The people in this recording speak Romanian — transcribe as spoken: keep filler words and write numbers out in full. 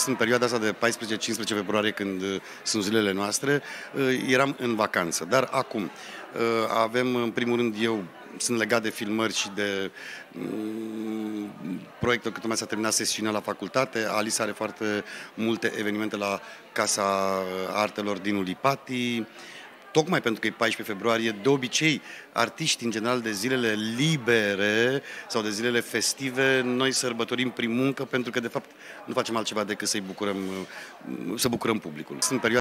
în perioada asta de paisprezece cincisprezece februarie, când sunt zilele noastre, eram în vacanță. Dar acum avem, în primul rând, eu sunt legat de filmări și de um, proiectul, că tocmai s-a terminat sesiunea la facultate. Alice are foarte multe evenimente la Casa Artelor din Ulipati. Tocmai pentru că e paisprezece februarie, de obicei, artiștii, în general, de zilele libere sau de zilele festive, noi sărbătorim prin muncă, pentru că, de fapt, nu facem altceva decât să-i bucurăm, să bucurăm publicul. Sunt perioade